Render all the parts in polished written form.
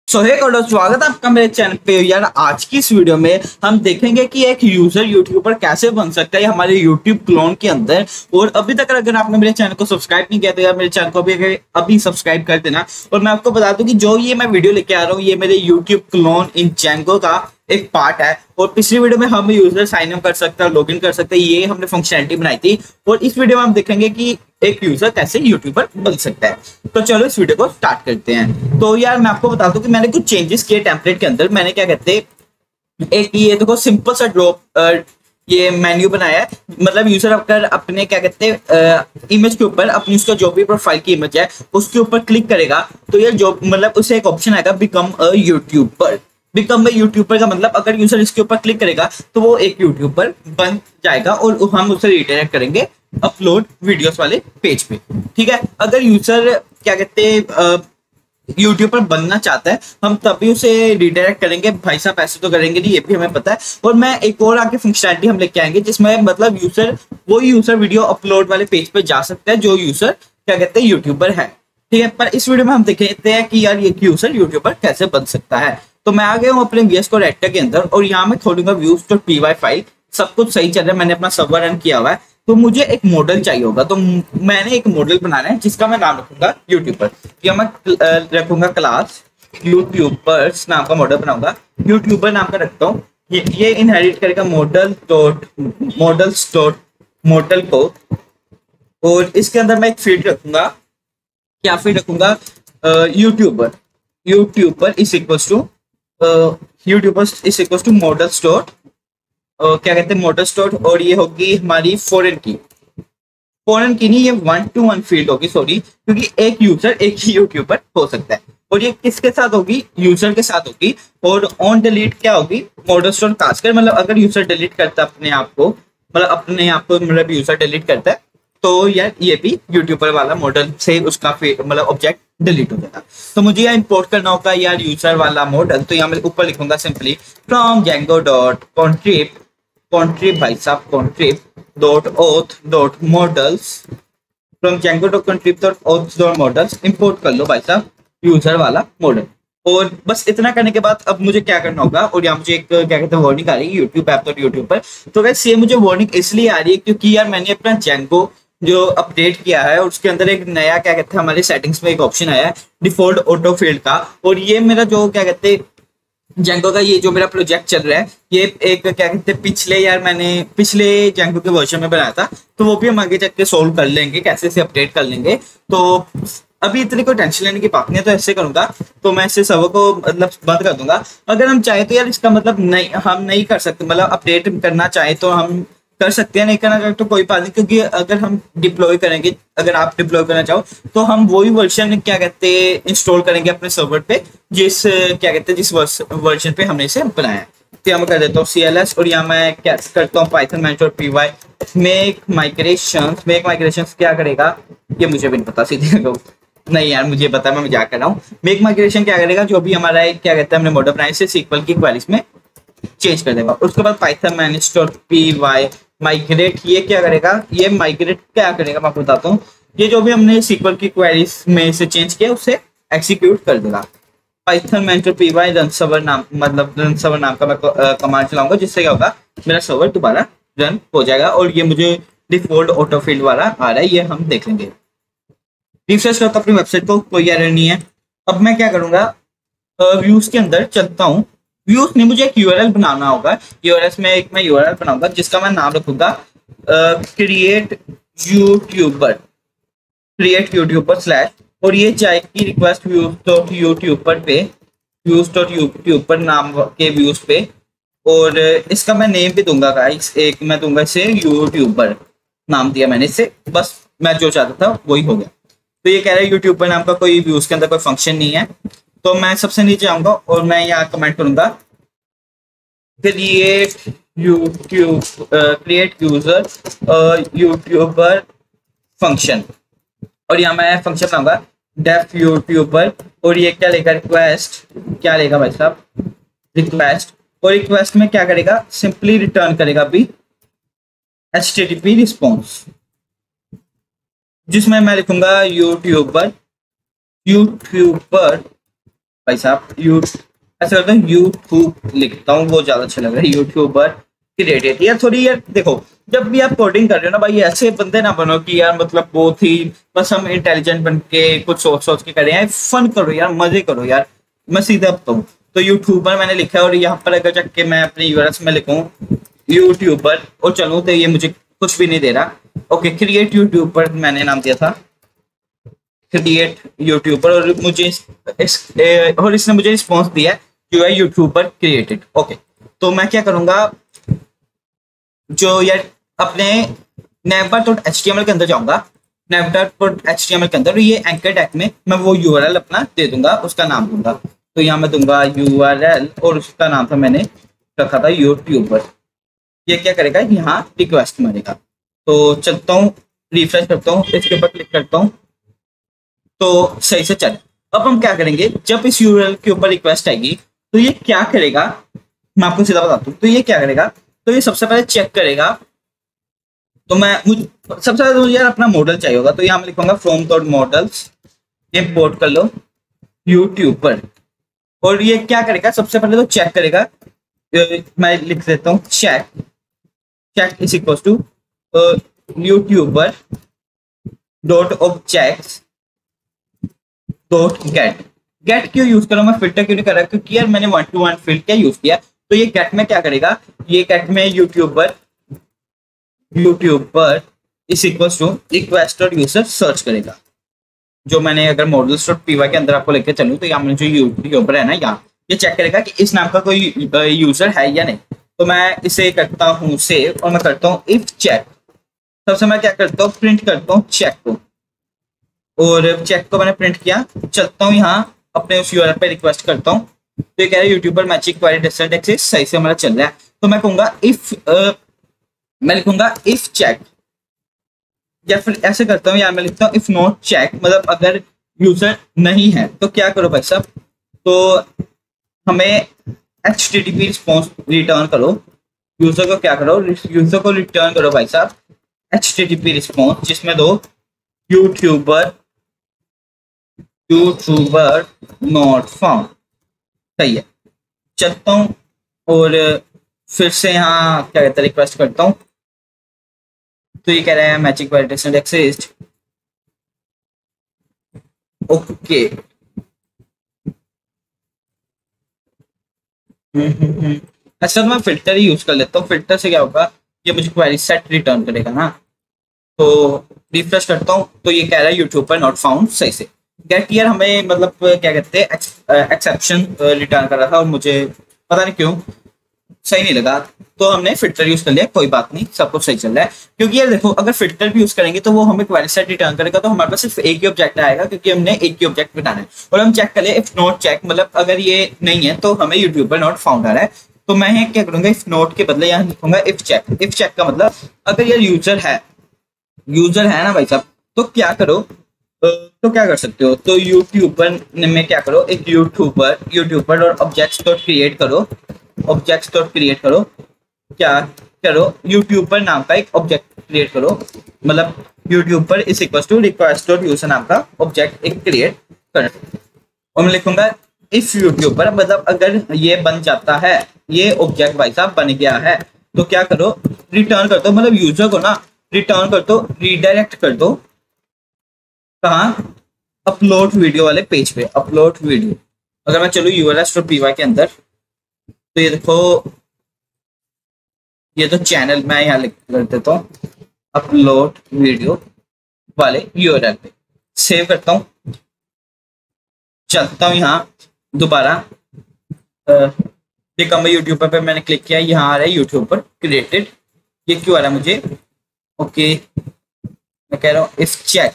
सो hey guys, स्वागत है आपका मेरे चैनल पे। यार आज की इस वीडियो में हम देखेंगे कि एक यूजर यूट्यूबर कैसे बन सकता है हमारे यूट्यूब क्लोन के अंदर। और अभी तक अगर आपने मेरे चैनल को सब्सक्राइब नहीं किया तो यार मेरे चैनल को अभी सब्सक्राइब कर देना। और मैं आपको बता दूं कि जो ये मैं वीडियो लेके आ रहा हूँ ये मेरे यूट्यूब क्लोन इन जेंगो का एक पार्ट है। और पिछली वीडियो में हम यूजर साइन अप कर सकते हैं, लॉगिन कर सकते हैं, ये हमने फंक्शनैलिटी बनाई थी। और इस वीडियो में हम देखेंगे कि एक यूजर कैसे यूट्यूबर बन सकता है। तो चलो इस वीडियो को स्टार्ट करते हैं। तो यार मैं आपको बता दूं कि मैंने कुछ चेंजेस किए टेम्पलेट के अंदर। मैंने क्या कहते हैं एक ये देखो सिंपल सा ड्रॉप ये मेन्यू बनाया है। मतलब यूजर अगर अपने क्या कहते हैं इमेज के ऊपर अपनी उसका जो भी प्रोफाइल की इमेज है उसके ऊपर क्लिक करेगा तो ये जो मतलब उसे एक ऑप्शन आएगा become a YouTuber. Become a YouTuber का मतलब अगर यूजर इसके ऊपर क्लिक करेगा तो वो एक यूट्यूबर बन जाएगा और हम उसे रिडायरेक्ट करेंगे अपलोड वीडियोस वाले पेज पे। ठीक है, अगर यूजर क्या कहते हैं यूट्यूबर बनना चाहता है हम तभी उसे रिडायरेक्ट करेंगे। भाई साहब ऐसे तो करेंगे नहीं, ये भी हमें पता है। और मैं एक और आगे फंक्शनैलिटी हम लेके आएंगे जिसमें मतलब यूजर वीडियो अपलोड वाले पेज पे जा सकता है जो यूजर क्या कहते हैं यूट्यूबर है। ठीक है, पर इस वीडियो में हम देखते हैं कि यार ये यूजर यूट्यूबर कैसे बन सकता है। तो मैं आ गया हूँ अपने VS Code एडिटर के अंदर और यहाँ मैं खोलूंगा views.py फाइल। सब कुछ सही चल रहा है, मैंने अपना सर्वर रन किया हुआ है। तो मुझे एक मॉडल चाहिए होगा, तो मैंने एक मॉडल बनाना है जिसका मैं नाम रखूंगा यूट्यूबर। या मैं रखूंगा क्लास यूट्यूबर्स नाम का मॉडल बनाऊंगा। यूट्यूबर नाम का रखता हूँ। ये इनहेरिट करेगा मॉडल को। और इसके अंदर मैं एक फील्ड रखूंगा। क्या फील्ड रखूंगा? YouTuber is equal to model store क्या कहते हैं मॉडल स्टोर। और ये होगी हमारी फॉरेन की नहीं, ये 1-to-1 फील्ड होगी। सॉरी, क्योंकि एक यूजर एक ही यूट्यूबर हो सकता है। और ये किसके साथ होगी? यूजर के साथ होगी। और ऑन डिलीट क्या होगी? मॉडल स्टोर खासकर मतलब अगर यूजर डिलीट करता है मतलब यूजर डिलीट करता है तो यार ये भी यूट्यूबर वाला मॉडल से उसका मतलब ऑब्जेक्ट डिलीट हो जाएगा। तो मुझे यहाँ इंपोर्ट करना होगा यार यूजर वाला मॉडल। तो यहाँ मैं ऊपर लिखूंगा simply from Django dot contrib भाई साहब contrib.auth.models फ्रॉम django.contrib.auth.models इंपोर्ट कर लो भाई साहब यूजर वाला मॉडल। और बस इतना करने के बाद अब मुझे क्या करना होगा? और यहाँ मुझे एक क्या कहते हैं वार्निंग आ रही है यूट्यूब ऐप यूट्यूब पर। तो वैसे ये मुझे वार्निंग इसलिए आ रही है क्योंकि यार मैंने अपना जेंगो जो अपडेट किया है और उसके अंदर एक नया क्या कहते हैं हमारे सेटिंग्स में एक ऑप्शन आया है डिफॉल्ट ऑटो फील्ड का। और ये मेरा जो क्या कहते हैं जेंगो का ये जो मेरा प्रोजेक्ट चल रहा है ये एक क्या कहते हैं मैंने पिछले जेंगो के वर्जन में बनाया था। तो वो भी हम आगे चल के सोल्व कर लेंगे, कैसे से अपडेट कर लेंगे। तो अभी इतनी कोई टेंशन लेने की बात नहीं है। तो ऐसे करूंगा, तो मैं इसे सर्वर को मतलब बंद कर दूंगा। अगर हम चाहे तो यार इसका मतलब नहीं, हम नहीं कर सकते। मतलब अपडेट करना चाहे तो हम कर सकते हैं, नहीं करना चाहे तो कोई बात नहीं। क्योंकि अगर हम डिप्लॉय करेंगे, अगर आप डिप्लॉय करना चाहो तो हम वही वर्जन क्या कहते हैं इंस्टॉल करेंगे अपने सर्वर पे जिस क्या कहते हैं जिस वर्जन पे हमने इसे बनाया है। तो यहाँ मैं कर देता हूँ CLS और यहाँ मैं क्या करता हूँ पाइथन -py मेक माइग्रेशंस क्या करेगा ये मुझे भी नहीं पता सीधे नहीं यार मुझे पता है, मैं मजाक कर रहा हूँ। मेक माइग्रेशन क्या करेगा? जो भी हमारा क्या कहते हैं हमने मॉडल बनाया से SQL की क्वेरीज में चेंज कर देगा। उसके बाद पाइथन -py माइग्रेट ये क्या करेगा? ये माइग्रेट क्या करेगा मैं आपको बताता हूँ। ये जो भी हमने SQL की क्वेरीज में से चेंज किया उसे एक्सिक्यूट कर देगा। पाइथन -py रन सर्वर नाम का मैं कमांड चलाऊंगा जिससे क्या होगा मेरा सर्वर दोबारा रन हो जाएगा। और ये मुझे डिफॉल्ट ऑटो फील्ड वाला आ रहा है, ये हम देख लेंगे। रिफ्रेश करता अपनी वेबसाइट को, कोई एरर नहीं है। अब मैं क्या करूंगा? व्यूज के अंदर चलता हूँ। व्यूज में मुझे एक URL बनाना होगा। URL में एक मैं URL बनाऊंगा जिसका मैं नाम रखूंगा क्रिएट यूट्यूबर स्लैश। और ये जाएगी रिक्वेस्ट व्यूज.यूट्यूबर नाम के व्यूज पे। और इसका मैं नेम भी दूंगा गाइस, एक मैं दूंगा इसे यूट्यूबर नाम दिया मैंने इसे। बस मैं जो चाहता था वही हो गया। तो ये कह रहा है यूट्यूबर नाम का कोई व्यूज के अंदर कोई फंक्शन नहीं है। तो मैं सबसे नीचे आऊंगा और मैं यहाँ कमेंट करूंगा क्रिएट यूजर यूट्यूबर फंक्शन। और यहाँ मैं फंक्शन बनाऊंगा डेफ यूट्यूबर। और ये क्या लेगा? रिक्वेस्ट क्या लेगा भाई साहब? रिक्वेस्ट। और रिक्वेस्ट में क्या करेगा? सिंपली रिटर्न करेगा भी HTTP रिस्पॉन्स जिसमें मैं लिखूंगा यूट्यूबर भाई साहब ऐसा करता हूँ यूट्यूब लिखता हूँ, वो ज्यादा अच्छा लग रहा है, यूट्यूबर क्रिएटेड। यार थोड़ी यार देखो, जब भी आप कोडिंग कर रहे हो ना भाई, ऐसे बंदे ना बनो कि यार मतलब बहुत ही बस हम इंटेलिजेंट बन के कुछ सोच सोच के करें। यार फन करो यार, मजे करो यार। मैं सीधा बताऊँ तो यूट्यूबर मैंने लिखा है, और यहाँ पर अगर जाके मैं अपने यूआरएल में लिखूँ यूट्यूबर और चलूँ तो ये मुझे कुछ भी नहीं दे रहा। ओके, क्रिएट यूट्यूबर मैंने नाम दिया था, क्रिएट यूट्यूबर, और मुझे और इसने मुझे रिस्पॉन्स दिया है you are YouTuber created. Okay, तो मैं क्या करूंगा, जो यार अपने navbar.html के अंदर जाऊंगा, navbar.html के अंदर ये एंकर टैग में मैं वो यूआरएल अपना दे दूंगा, उसका नाम दूंगा। तो यहाँ मैं दूंगा यूआरएल और उसका नाम था मैंने रखा था यूट्यूबर। ये क्या करेगा, यहाँ रिक्वेस्ट मारेगा। तो चलता हूँ, रिफ्रेश करता हूँ, इसके ऊपर क्लिक करता हूँ तो सही से चले। अब हम क्या करेंगे, जब इस यूआरएल के ऊपर रिक्वेस्ट आएगी तो ये क्या करेगा, मैं आपको सीधा बताता हूँ। तो ये क्या करेगा, तो ये सबसे पहले चेक करेगा। तो सबसे पहले तो मुझे यार अपना मॉडल चाहिए होगा, तो यहाँ मैं लिखूंगा फ्रॉम डॉट मॉडल्स, इंपोर्ट कर लो यूट्यूबर। और ये क्या करेगा, सबसे पहले तो चेक करेगा, मैं लिख देता हूँ check is equal to YouTuber dot objects dot get क्यों यूज करो, मैं फिल्टर क्यों नहीं कर रहा, क्योंकि यार मैंने 1 to 1 फील्ड क्या यूज किया। तो ये गेट में क्या करेगा, ये गेट में YouTuber is equal to request dot user search करेगा। जो मैंने अगर मॉडल्स डॉट पीवाई के अंदर आपको लेकर चलूँ तो यहाँ जो यूट्यूबर है ना, यहाँ ये चेक करेगा कि इस नाम का कोई यूजर है या नहीं। तो मैं इसे करता हूँ सेव, और मैं करता हूँ इफ चेक। सबसे मैं क्या करता हूँ, प्रिंट करता हूँ चेक को, और चेक को मैंने प्रिंट किया। चलता हूँ यहाँ अपने उस यूआरएल पे रिक्वेस्ट करता हूँ, तो ये कह रहा है YouTuber matching query distance access सही से हमारा चल रहा है। तो मैं कहूंगा मैं लिखूंगा इफ चेक, या फिर ऐसे करता हूँ, या मैं लिखता हूँ इफ नॉट चेक, मतलब अगर यूजर नहीं है तो क्या करो भाई साहब, तो हमें HTTP रिस्पॉन्स रिटर्न करो। यूजर को क्या करो, यूजर को रिटर्न करो भाई साहब HTTP रिस्पॉन्स, जिसमें दो यूट्यूबर नॉट फाउंड। सही है, चलता हूँ और फिर से यहाँ क्या कहता है रिक्वेस्ट करता हूँ। तो ये कह रहा है matching query distance exist. Okay, अच्छा तो मैं फिल्टर ही यूज कर लेता हूँ। फिल्टर से क्या होगा, ये मुझे क्वेरी सेट रिटर्न करेगा ना। तो रिफ्रेश करता हूँ तो ये कह रहा है यूट्यूब पर नॉट फाउंड सही से। गेट ईयर हमें मतलब क्या कहते हैं एक्सेप्शन रिटर्न कर रहा था, और मुझे पता नहीं क्यों सही नहीं लगा। तो हमने फिल्टर यूज कर लिया, कोई बात नहीं, सब कुछ सही चल रहा है। क्योंकि यार देखो, अगर फिल्टर भी यूज करेंगे तो वो हमें क्वेरी सेट रिटर्न करेगा, तो हमारे पास सिर्फ एक ही ऑब्जेक्ट आएगा, क्योंकि हमने एक ही ऑब्जेक्ट बनाना है। और हम चेक करें इफ नॉट चेक, मतलब अगर ये नहीं है तो हमें यूट्यूब पर नॉट फाउंड आ रहा है। तो मैं क्या करूंगा, इफ नॉट के बदले यहाँ लिखूंगा इफ चेक। इफ चेक का मतलब अगर यार यूजर है ना भाई साहब, तो क्या करो, तो क्या कर सकते हो, तो यूट्यूबर में क्या करो, एक यूट्यूबर और ऑब्जेक्ट्स डॉट क्रिएट करो, क्या करो, यूट्यूबर नाम का एक ऑब्जेक्ट क्रिएट करो, मतलब YouTuber is equal to request dot user नाम का ऑब्जेक्ट एक क्रिएट करो। और मैं लिखूंगा इफ यूट्यूबर, मतलब अगर ये बन जाता है, ये ऑब्जेक्ट भाई साहब बन गया है, तो क्या करो, रिटर्न कर दो, मतलब यूजर को ना रिटर्न कर दो, रिडायरेक्ट कर दो कहाँ, अपलोड वीडियो वाले पेज पे। अपलोड वीडियो, अगर मैं चलूँ urls.py के अंदर, तो ये देखो, ये तो चैनल मैं यहाँ लिख कर देता हूँ, अपलोड वीडियो वाले यूआरएल पे सेव करता हूँ। चलता हूँ यहाँ दोबारा, ये कम यूट्यूब पे मैंने क्लिक किया, यहाँ आ रहा है यूट्यूब पर क्रिएटेड। ये क्यों आ रहा है मुझे, ओके मैं कह रहा हूँ इफ चेक।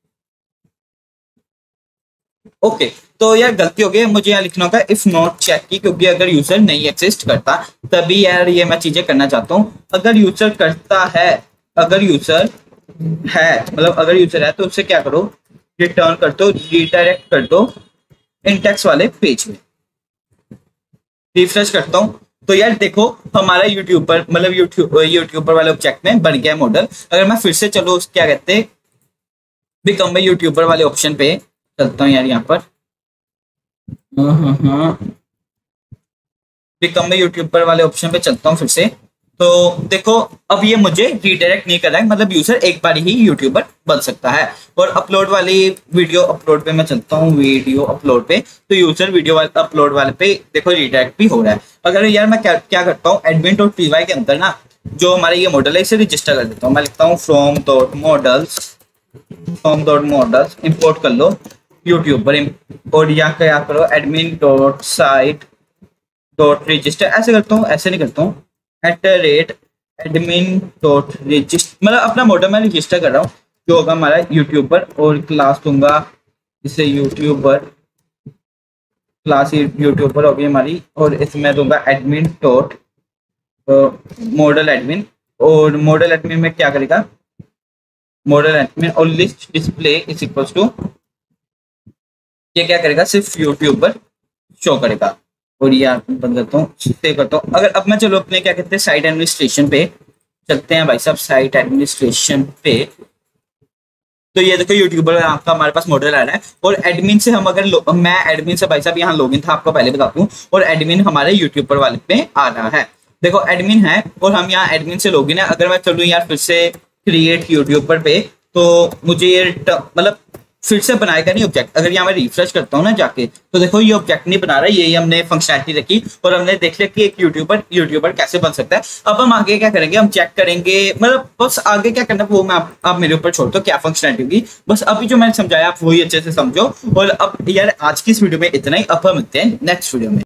ओके, तो यार गलती हो गई, मुझे यहाँ लिखना होगा इफ नॉट चेक की, क्योंकि अगर यूजर नहीं एग्जिस्ट करता तभी यार ये मैं चीजें करना चाहता हूँ। अगर यूजर करता है, अगर यूजर है तो उससे क्या करो, रिटर्न कर दो, रिडायरेक्ट कर दो इंडेक्स वाले पेज में। रिफ्रेश करता हूँ तो यार देखो, हमारा यूट्यूबर मतलब यूट्यूबर वाले ऑब्जेक्ट में बन गया मॉडल। अगर मैं फिर से चलो क्या कहते हैं बिकम यूट्यूबर वाले ऑप्शन पे चलता हूँ यार, यहाँ पर हाँ, बिकम में यूट्यूबर वाले ऑप्शन पे चलता हूँ फिर से। तो देखो अब ये मुझे रीडायरेक्ट नहीं कर रहा है, मतलब यूजर एक बार ही यूट्यूबर बन सकता है। और अपलोड वाली वीडियो अपलोड पे मैं चलता हूँ, वीडियो अपलोड पे, तो यूजर वीडियो अपलोड वाले पे देखो रीडायरेक्ट भी हो रहा है। अगर यार मैं क्या क्या करता हूँ, एडमिन डॉट पी वाई के अंदर ना जो हमारा ये मॉडल है इसे रजिस्टर कर देता हूँ। मैं लिखता हूँ फ्रॉम डॉट मॉडल्स इंपोर्ट कर लो यूट्यूबर, और यहाँ क्या करो admin dot site dot register, ऐसे करता हूँ, ऐसे नहीं करता हूँ, @admin डॉट रजिस्टर, मतलब अपना मॉडल मैं रजिस्टर कर रहा हूँ जो होगा हमारा यूट्यूबर, और क्लास दूंगा इसे यूट्यूबर, क्लास यूट्यूबर होगी हमारी, और इसमें दूंगा एडमिन डॉट मॉडल एडमिन। और मॉडल एडमिन में क्या करेगा, मॉडल एडमिन और list display is equal to, ये क्या करेगा सिर्फ यूट्यूबर शो करेगा। और ये बंद करता हूँ, सेव करता हूँ। अगर अब मैं चलो अपने क्या कहते हैं साइट एडमिनिस्ट्रेशन पे चलते हैं भाई साहब, साइट एडमिनिस्ट्रेशन पे, तो ये देखो यूट्यूबर आपका हमारे पास मॉडल आ रहा है। और एडमिन से हम अगर मैं एडमिन से भाई साहब यहाँ लॉगिन था आपको पहले बता दूं, और एडमिन हमारे यूट्यूबर वाले पे आ रहा है। देखो एडमिन है और हम यहाँ एडमिन से लॉगिन है। अगर मैं चलूँ यार फिर से क्रिएट यूट्यूबर पे, तो मुझे ये मतलब फिर से बनाएगा नहीं ऑब्जेक्ट। अगर यहाँ मैं रिफ्रेश करता हूँ ना जाके, तो देखो ये ऑब्जेक्ट नहीं बना रहा है, यही हमने फंक्शनैलिटी रखी और हमने देख लिया कि एक यूट्यूबर कैसे बन सकता है। अब हम आगे क्या करेंगे, हम चेक करेंगे, मतलब बस आगे क्या करना वो मैं आप मेरे ऊपर छोड़ दो क्या फंक्शनैलिटी होगी। बस अभी जो मैंने समझाया आप वही अच्छे से समझो। और अब यार आज की इस वीडियो में इतना ही, अब हम मिलते हैं नेक्स्ट वीडियो में।